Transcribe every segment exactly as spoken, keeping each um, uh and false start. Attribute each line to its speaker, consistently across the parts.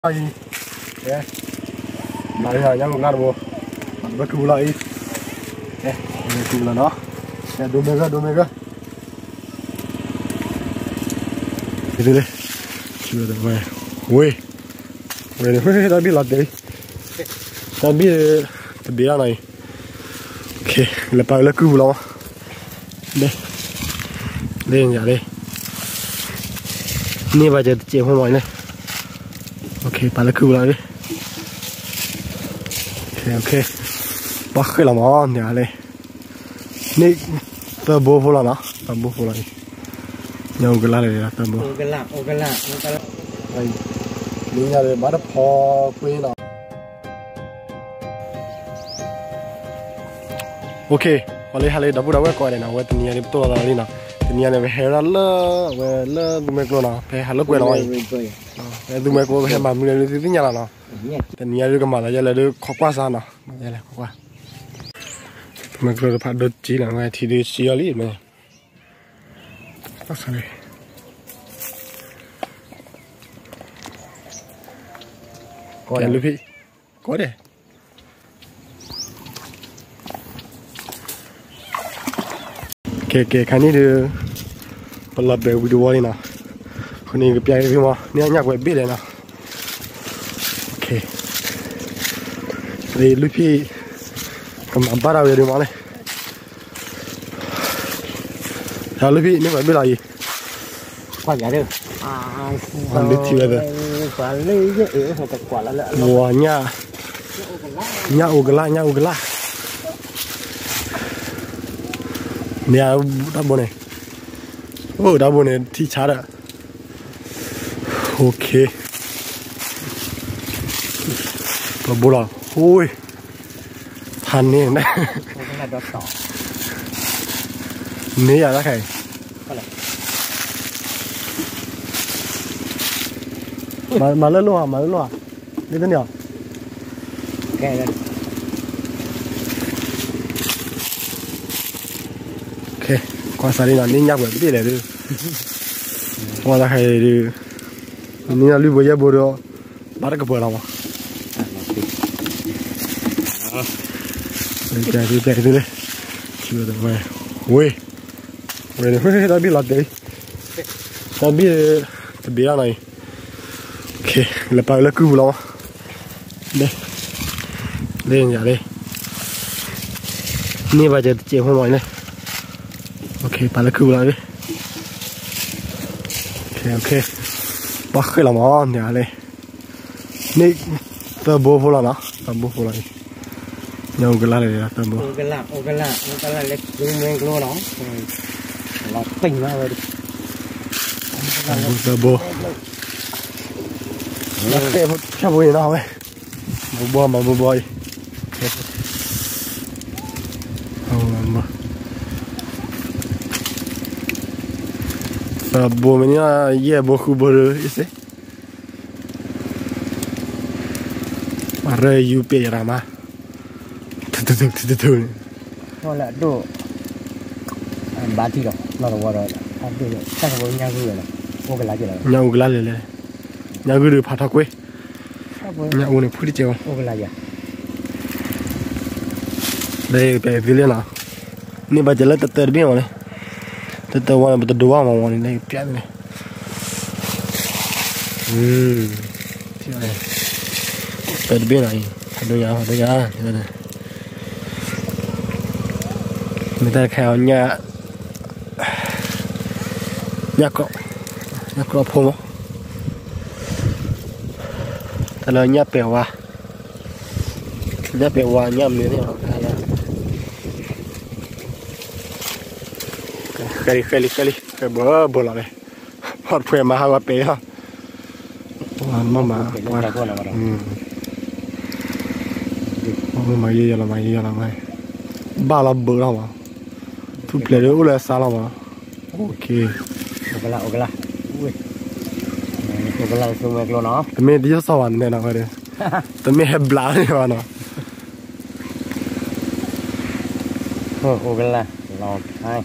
Speaker 1: Ai, ya, mari ha yang ngar bo, berkebula ai, eh, berkebula no, ya dua mega dua mega, ini deh, coba deh, weh, weh, weh, weh, tapi latih, tapi terbiasa nih, oke, lepas berkebula, deh, deh ya deh, ini baca cek home ini. Ok, para cứu lại đi. Ok, ok. Bắt cái làm on nhà này. Nè, tao bố phụ là nó, tao bố phụ là đi. Nhau cái lá này tao bố.
Speaker 2: cái lá, cái lá, cái lá.
Speaker 1: Đây, đi nhà này bắt phò quê nào. Ok, hôm nay hai đứa đứa coi này nào, quay tình nhà đi tôi là đi nào. Tình nhà này về hè ra lơ, về lơ tụi mình luôn nào, về hà lơ quê nào vậy. Tụi mình có mà mình đi nhà nào nào, tình nhà đi cái mà là giờ là đi khó quá sao nào, giờ là khó quá. Tụi mình có phải đợt chỉ là ngày thì đi xí ở lý mà, sao vậy? Có đấy, Luffy, có đấy. Kể kể cái này được, bắt đầu về video này nào.คนนี้ก็เปียกพี่มาเนี่ยอยากไปบิดเลยนะโอเคเลยลูกพี่กำลังบ้าเราอยู่ดีมาเลยแล้วลูกพี่นี่ไปบิดอะไร
Speaker 2: กว่าอย่างเดิมอ่า
Speaker 1: มันลึกทีเลย
Speaker 2: กว่าเลยเยอะเออแต่กว่าแล้วแหละ
Speaker 1: วัวเนี่ยเนี่ยอุกละเนี่ยอุกละเนี่ยด้านบนเนี่ยโอ้ด้านบนเนี่ยที่ชาร์จอะok và bố là ui than nè đấy nè à đó khay mà mà lên luôn à mà lên luôn à đi tới nào
Speaker 2: kệ lên
Speaker 1: ok qua xa đi nào nên nhắc về biết để đi qua là khay điนี่เราลื้อไปยังบัวเดียวบ้านก็เปิดแล้วมั้งดีใจดีใจดูเลยชิวเลยเว้ยเว้ยเว้ยเฮ้ยtapi latih tapi terbiasa nih oke lepas berkebula deh deh ya deh ini baca cek home ini oke para berkebula deh oke oke bắt cái làm on nhà này nè tao bố phụ là nó tao bố phụ là đi nhau cái lá này tao bố
Speaker 2: cái lá cái lá cái lá lấy chúng mình luôn nó nó pin ra rồi
Speaker 1: tao bố nó cái một cái bùi nào vậy bố bò mà bố bò không mà bố mình nhá, ye bố khu bố rồi, ý mà rơi u pê ra mà, thử thử thử thử thử,
Speaker 2: nó là đồ, ba tỷ rồi, nó là bao rồi, ăn được rồi, chắc là bao nhiêu người rồi, bao cái lá gì rồi,
Speaker 1: nhau cái lá này này, nhau cái được phạt thắc quê, nhau này phun đi chơi,
Speaker 2: bao cái lá gì,
Speaker 1: đây cái cái gì nào,นี่bây giờ là tết tết biết mà này. Tết tếtวันbetul dua mau ini nih pian nih. Hmm. Tết biết này, ada ya, ada ya, ini nih. Người ta khao nhà nhà cọ, nhà cọ phô. Ta là nhà bèo à, nhà bèo à nhà mình này. Kali kali kali cái bữa bữa lại hot phê mà hawa pé ha mà mà mà mà gì là mày gì là mày ba là bữa nào mà tu play được là sao mà ok
Speaker 2: cái lá cái lá ui cái lá xuống cái lỗ nó
Speaker 1: tụi mình đi cho sao anh này nào vậy tụi mình hẹp lá này mà nó
Speaker 2: ô cái lá lọt hai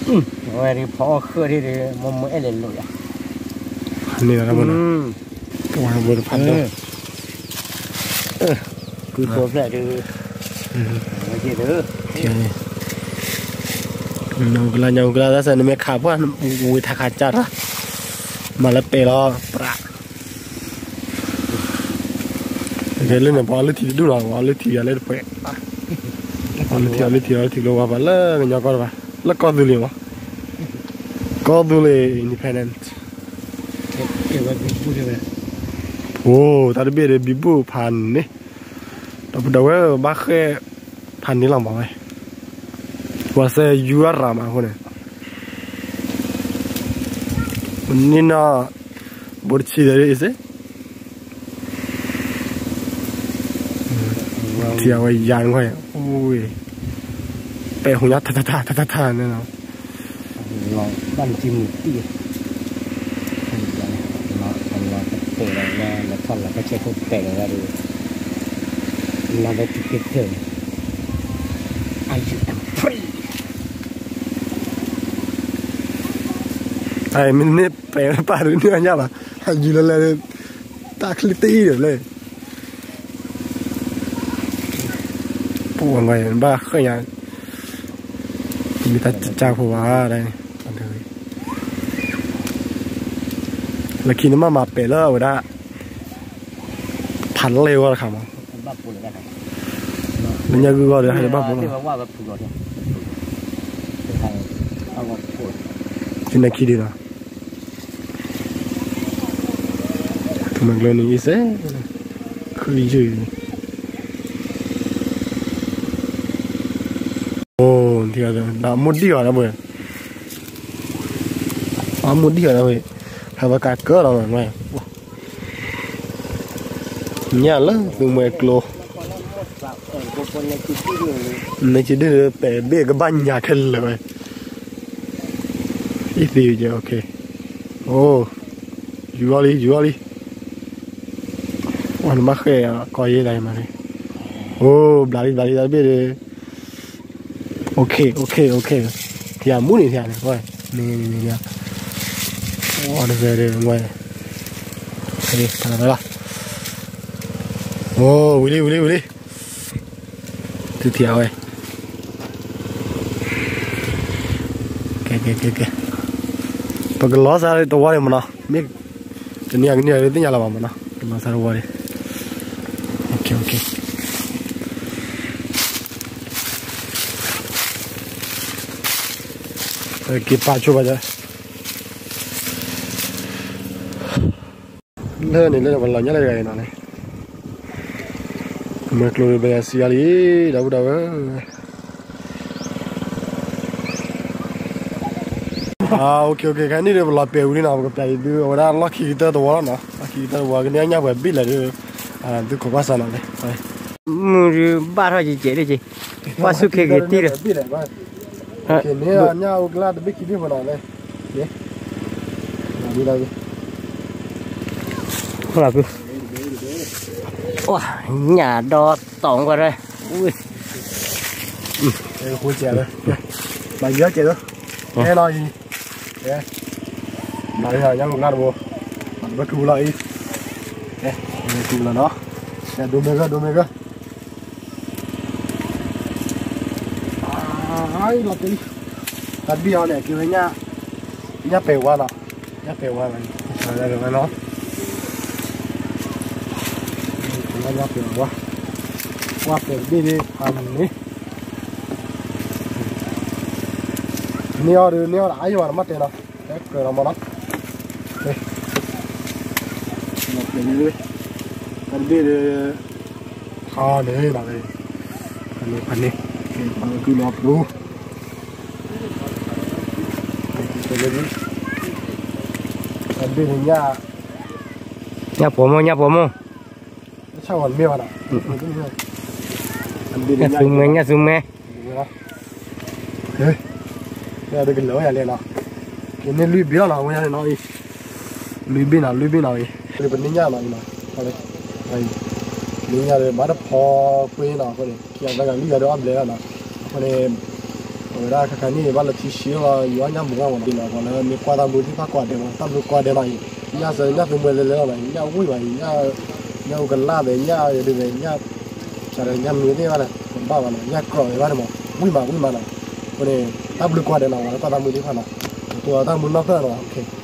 Speaker 2: rồi đi phò khơi đi thì mồm mới lên lụi à
Speaker 1: นี่นะมัน wah boleh pandang.
Speaker 2: Eh, kudu pula tu. Macam tu.
Speaker 1: Nong gula nyong gula dah sana mereka apa? Wih tak kacar lah. Malah pelo prak. Jadi ni balu tiada dulu lah, balu tiada le pek. Balu tiada le tiada tiada luar bala nyokor bah. Le kau dulu mah. Kau dulu independent. Oh, tadi beda bibu pan ni. Tapi dah weh bakai pan ni lama weh. Wasa jual ramah kau ni. Ni na borci dari ise. Dia weh yang weh. Ui. Pehunya ta ta ta ta ta ta ni na.
Speaker 2: Ban chim mùi để là là là còn là cái chế không kể ra được là cái ticket thường ai chịu ăn free
Speaker 1: ai mình nếp bé ba đứa nữa nhá bà hay gì là là ta khli tí được lên buồn người ba khơi nhà người ta chào phù hoa đây là khi nó mà mập bể lơ rồi đóพันเร็วอะครับมันยังกูก็เดี๋ยวให้บ้าปุ๊บที่ไหนคิดดีนะทำไมเรื่องนี้เซ่คือยืนโอ้ที่อะไรน้ำมุดดีกว่านะเว้ยน้ำมุดดีกว่านะเว้ยทำอากาศเกิดอะไรไหมnhà lớn từ mười kilo này chỉ đưa bể bể cái bánh nhà thân rồi ít gì chứ ok oh dua đi dua đi hoàn mắc cái coi như này mà này oh bả đi bả đi bả đi ok ok ok thì à muốn gì thì à này coi này này này oh nó về đây ngoài đây thằng nào đó ô ui đi ui đi ui đi từ thiểu rồi kìa kìa kìa kìa tôi cái ló ra đây tôi qua đây mà nó biết cái nhà cái nhà đấy nhà là mà nó cái ló ra đây qua đây ok ok rồi kịp ba chục bây giờ lên này lên là lần nhất đây này này mà kêu bây giờ xia đi đâu đâu á à ok ok cái này là là bèo đi nào cái bèo đưa ở đó lucky kita đó nó lucky kita qua cái này nhà về biết là đưa à đưa có bao sao này
Speaker 2: mùi ba thôi chị chế đi chị ba số kia cái tí rồi
Speaker 1: biết này ba cái này là nhà ở cái biết cái gì mà nó này nhé đi đâu đi
Speaker 2: không là cứ wow, nhà đo tổng qua đây, ui,
Speaker 1: đây khui chè đây, bà nhớ chè đó, nghe nói gì, nghe, bà đi hỏi nhau một lát bộ, bạn bắt cừu lại, nghe, cừu là nó, nghe đồ mê cơ, đồ mê cơ, ai lọt đi, đặt bia này kêu với nhà, nhà bèo qua nào, nhà bèo qua này, đây là nó. Qua biển qua qua biển đi đi ăn ní neo đi neo đã vô mà mất tiền đâu cái cười làm nó đây một biển đi ăn đi đi ha đấy là đây ăn đi ăn đi ăn cứ lọt luôn ăn đi thì nhà
Speaker 2: nhà bố mô nhà bố mô
Speaker 1: sao còn miêu à?
Speaker 2: Nhà sung mê, nhà sung mê.
Speaker 1: Đây, đây là cái lỗ này nào. Cái này lưỡi béo nào, cái này nói lưỡi béo nào, lưỡi béo nào vậy? Đây bên nhà nào mà, đây, đây, bên nhà đây bắt được phò quê nào cái này, kia cái lưỡi đó ăn lấy nào, cái này, rồi ra cái này bắt được chỉ xíu và yếu nhá bụng ngon đi nào, còn là mình qua tao muốn đi phát quạt để mà tao muốn qua đây này, nhà giờ nhà từ mười lên lên này nhà vui mà nhà nhà gần la đấy nhà đi về nhà chả là nhà mình thế mà này còn bao mà nhà cỏ đấy mà vui mà vui mà này còn này tao được qua đây nào qua tao mới đi qua nào tôi tao muốn nó cơ nào ok